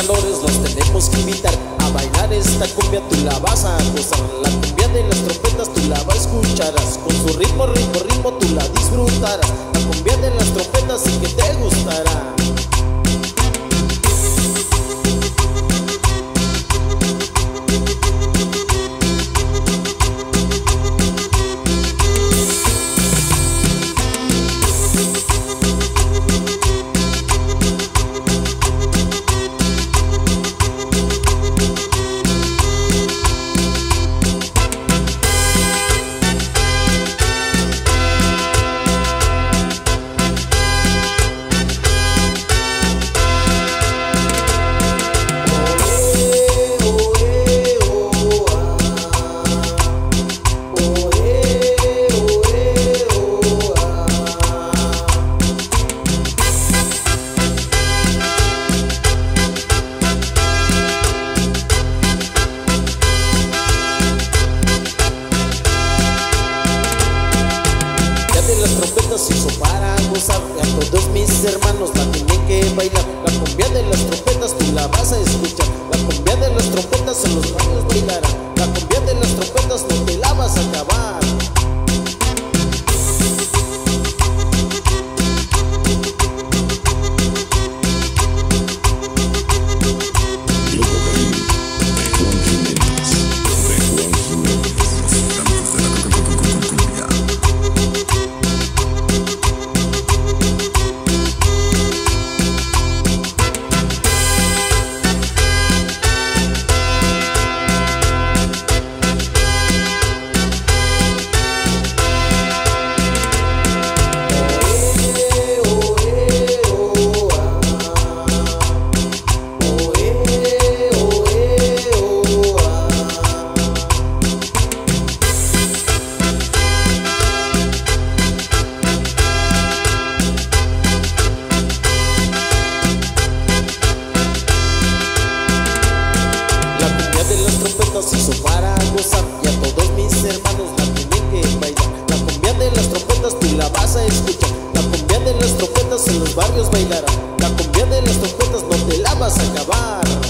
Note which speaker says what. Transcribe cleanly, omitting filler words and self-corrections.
Speaker 1: calores los tenemos que invitar a bailar esta cumbia, tú la vas a gozar. La cumbia de las trompetas tú la vas a escucharás, con su ritmo, ritmo, ritmo tú la disfrutarás. La cumbia de las trompetas sí que te gustará. Se hizo para gozar, a todos mis hermanos la tienen que bailar. La cumbia de las trompetas tú la vas a escuchar. La cumbia de las trompetas en los baños bailarán. La cumbia de las trompetas no te la vas a acabar. Se hizo para gozar y a todos mis hermanos la tienen que bailar. La cumbia de las trompetas tú la vas a escuchar. La cumbia de las trompetas en los barrios bailarán. La cumbia de las trompetas no te la vas a acabar.